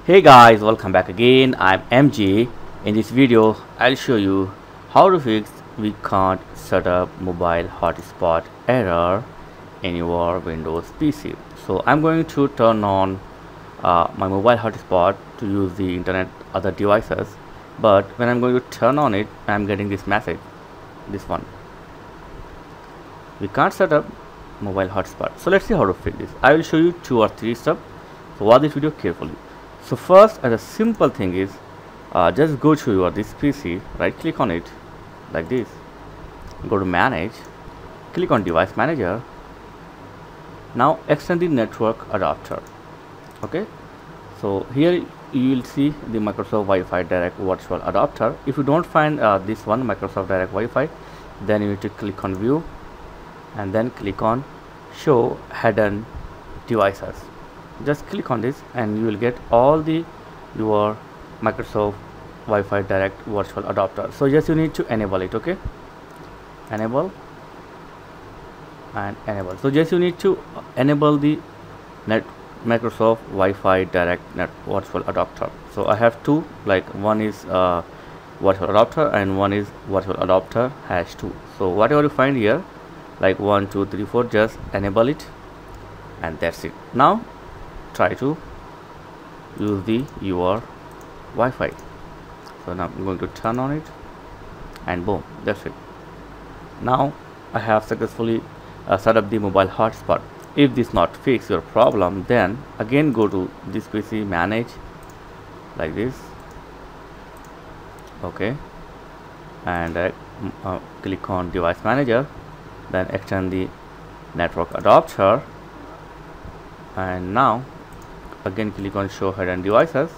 Hey guys, welcome back again. I'm MJ. In this video I'll show you how to fix we can't set up mobile hotspot error in your Windows PC. So I'm going to turn on my mobile hotspot to use the internet other devices, but when I'm going to turn on it, I'm getting this message, this one: we can't set up mobile hotspot. So let's see how to fix this. I will show you 2 or 3 steps, so watch this video carefully. So first, as a simple thing is, just go to your this PC, right click on it like this, go to manage, click on device manager. Now extend the network adapter. Okay, so here you will see the Microsoft Wi-Fi Direct virtual adapter. If you don't find this one, Microsoft Direct Wi-Fi, then you need to click on view and then click on show hidden devices. Just click on this and you will get all the your Microsoft Wi-Fi Direct virtual adapter. So just you need to enable it. Okay, enable and enable. So just you need to enable the Microsoft Wi-Fi Direct net virtual adapter. So I have 2, like one is virtual adapter and one is virtual adapter #2. So whatever you find here, like 1 2 3 4, just enable it and that's it. Now try to use the your Wi-Fi. So now I'm going to turn on it and boom, that's it. Now I have successfully set up the mobile hotspot. If this not fix your problem, then again go to this PC, manage like this. Okay, and click on device manager, then extend the network adapter, and now again click on show hidden devices,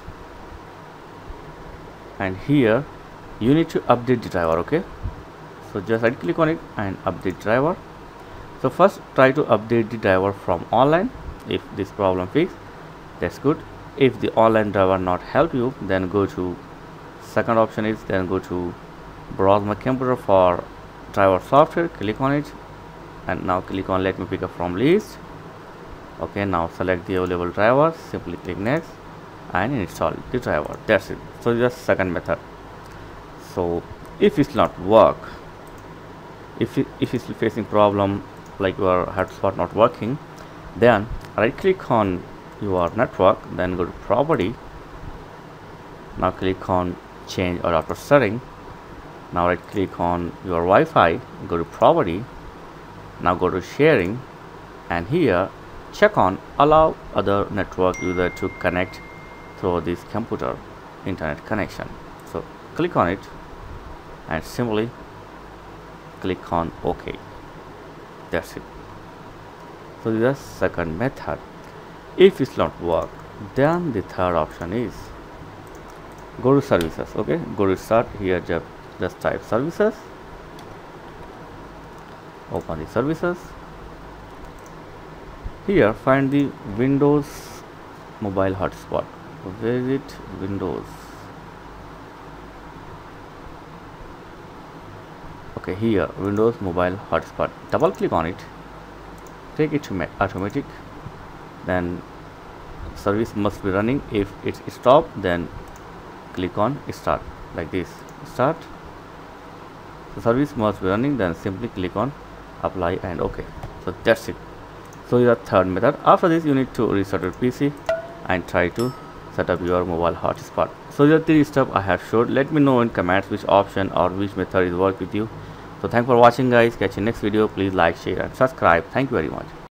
and here you need to update the driver. Okay, so just right click on it and update driver. So first try to update the driver from online. If this problem fixed, that's good. If the online driver not help you, then go to second option is, then go to browse my computer for driver software, click on it and now click on let me pick up from list. Okay, now select the available driver, simply click next and install the driver. That's it. So just second method. So if it's not work, if it's facing problem like your hotspot not working, then right click on your network, then go to property. Now click on change adapter setting. Now right click on your Wi-Fi, go to property. Now go to sharing and here check on allow other network user to connect through this computer internet connection. So click on it and simply click on OK. That's it. So this is the second method. If it's not work, then the third option is go to services. Okay, go to start, here just type services, open the services. Here find the Windows mobile hotspot. Where is it? Windows. Okay, here Windows mobile hotspot. Double click on it, take it to automatic, then service must be running. If it's stop, then click on start like this, start. The service must be running, then simply click on apply and OK. So that's it. So your third method. After this you need to restart your PC and try to set up your mobile hotspot. So the 3 steps I have showed. Let me know in comments which option or which method is work with you. So thanks for watching guys. Catch you next video. Please like, share and subscribe. Thank you very much.